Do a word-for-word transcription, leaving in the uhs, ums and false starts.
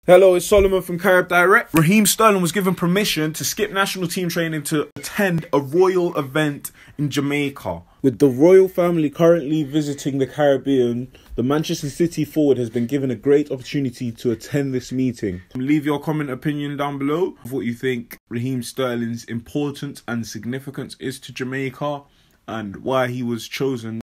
Hello, it's Solomon from Carib Direct. Raheem Sterling was given permission to skip national team training to attend a royal event in Jamaica. With the royal family currently visiting the Caribbean, the Manchester City forward has been given a great opportunity to attend this meeting. Leave your comment opinion down below of what you think Raheem Sterling's importance and significance is to Jamaica and why he was chosen.